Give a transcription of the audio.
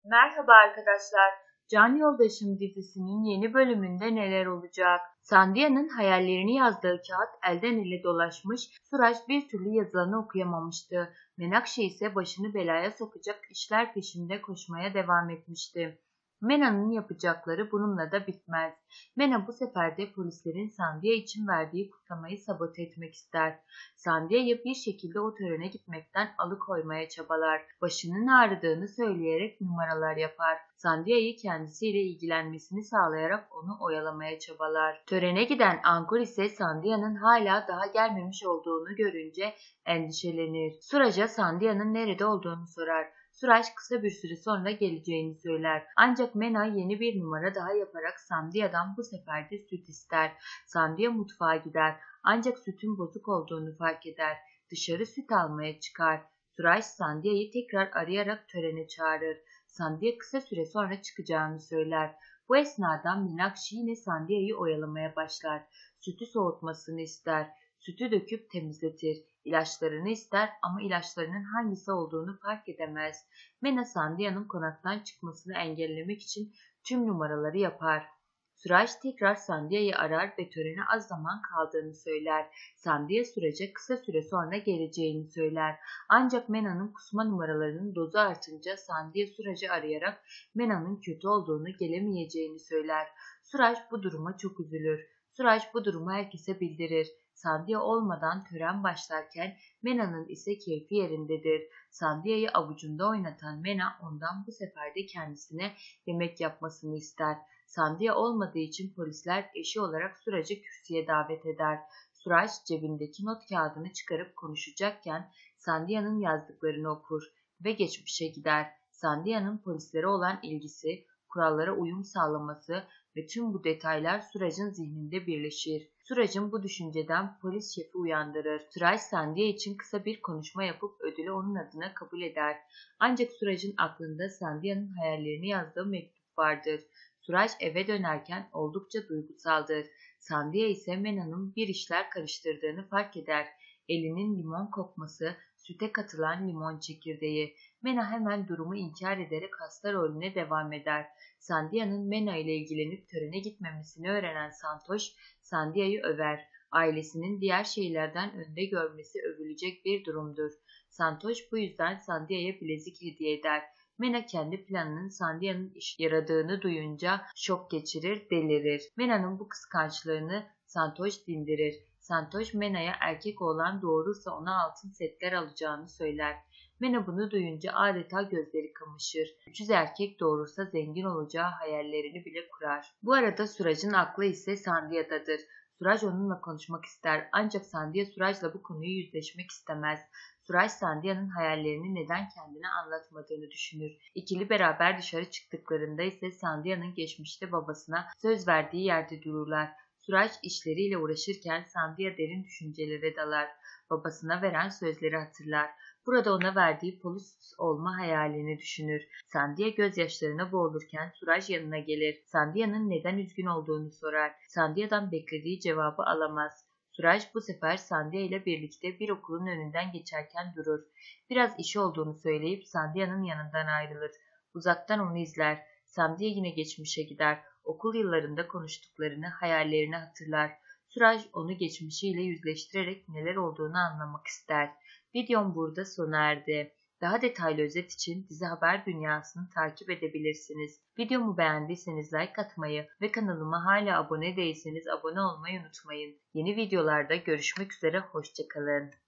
Merhaba arkadaşlar. Can Yoldaşım dizisinin yeni bölümünde neler olacak? Sandia'nın hayallerini yazdığı kağıt elden ele dolaşmış, Suraj bir türlü yazılanı okuyamamıştı. Menakşe ise başını belaya sokacak işler peşinde koşmaya devam etmişti. Mena'nın yapacakları bununla da bitmez. Mena bu sefer de polislerin Sandia için verdiği kutlamayı sabote etmek ister. Sandia'yı bir şekilde o törene gitmekten alıkoymaya çabalar. Başının ağrıdığını söyleyerek numaralar yapar. Sandia'yı kendisiyle ilgilenmesini sağlayarak onu oyalamaya çabalar. Törene giden Ankur ise Sandia'nın hala daha gelmemiş olduğunu görünce endişelenir. Suraj'a Sandia'nın nerede olduğunu sorar. Suraj kısa bir süre sonra geleceğini söyler. Ancak Mena yeni bir numara daha yaparak Sandia'dan bu sefer de süt ister. Sandia mutfağa gider. Ancak sütün bozuk olduğunu fark eder. Dışarı süt almaya çıkar. Suraj Sandia'yı tekrar arayarak törene çağırır. Sandia kısa süre sonra çıkacağını söyler. Bu esnada Minakşi yine Sandia'yı oyalamaya başlar. Sütü soğutmasını ister. Sütü döküp temizletir. İlaçlarını ister ama ilaçlarının hangisi olduğunu fark edemez. Mena Sandia'nın konaktan çıkmasını engellemek için tüm numaraları yapar. Suraj tekrar Sandia'yı arar ve törene az zaman kaldığını söyler. Sandia Suraj'a kısa süre sonra geleceğini söyler. Ancak Mena'nın kusma numaralarının dozu artınca Sandia Suraj'ı arayarak Mena'nın kötü olduğunu, gelemeyeceğini söyler. Suraj bu duruma çok üzülür. Suraj bu durumu herkese bildirir. Sandia olmadan tören başlarken Mena'nın ise keyfi yerindedir. Sandia'yı avucunda oynatan Mena ondan bu sefer de kendisine yemek yapmasını ister. Sandia olmadığı için polisler eşi olarak Suraj'ı kürsüye davet eder. Suraj cebindeki not kağıdını çıkarıp konuşacakken Sandia'nın yazdıklarını okur ve geçmişe gider. Sandia'nın polislere olan ilgisi, kurallara uyum sağlaması ve tüm bu detaylar Suraj'ın zihninde birleşir. Suraj'ın bu düşünceden polis şefi uyandırır. Suraj Sandia için kısa bir konuşma yapıp ödülü onun adına kabul eder. Ancak Suraj'ın aklında Sandia'nın hayallerini yazdığı mektup vardır. Suraj eve dönerken oldukça duygusaldır. Sandia ise Mena'nın bir işler karıştırdığını fark eder. Elinin limon kokması, süte katılan limon çekirdeği. Mena hemen durumu inkar ederek hasta rolüne devam eder. Sandia'nın Mena ile ilgilenip törene gitmemesini öğrenen Santosh, Sandia'yı över. Ailesinin diğer şeylerden önde görmesi övülecek bir durumdur. Santosh bu yüzden Sandia'ya bilezik hediye eder. Mena kendi planının Sandia'nın işe yaradığını duyunca şok geçirir, delirir. Mena'nın bu kıskançlığını Santosh dindirir. Santosh Mena'ya erkek oğlan doğurursa ona altın setler alacağını söyler. Mena bunu duyunca adeta gözleri kamaşır. 300 erkek doğurursa zengin olacağı hayallerini bile kurar. Bu arada Suraj'ın aklı ise Sandia'dadır. Suraj onunla konuşmak ister ancak Sandia Suraj'la bu konuyu yüzleşmek istemez. Suraj Sandia'nın hayallerini neden kendine anlatmadığını düşünür. İkili beraber dışarı çıktıklarında ise Sandia'nın geçmişte babasına söz verdiği yerde dururlar. Suraj işleriyle uğraşırken Sandia derin düşüncelere dalar. Babasına veren sözleri hatırlar. Burada ona verdiği polis olma hayalini düşünür. Sandia gözyaşlarına boğulurken Suraj yanına gelir. Sandia'nın neden üzgün olduğunu sorar. Sandia'dan beklediği cevabı alamaz. Suraj bu sefer Sandia ile birlikte bir okulun önünden geçerken durur. Biraz işi olduğunu söyleyip Sandia'nın yanından ayrılır. Uzaktan onu izler. Sandia yine geçmişe gider. Okul yıllarında konuştuklarını, hayallerini hatırlar. Suraj onu geçmişiyle yüzleştirerek neler olduğunu anlamak ister. Videom burada sona erdi. Daha detaylı özet için Dizi Haber Dünyası'nı takip edebilirsiniz. Videomu beğendiyseniz like atmayı ve kanalıma hala abone değilseniz abone olmayı unutmayın. Yeni videolarda görüşmek üzere, hoşça kalın.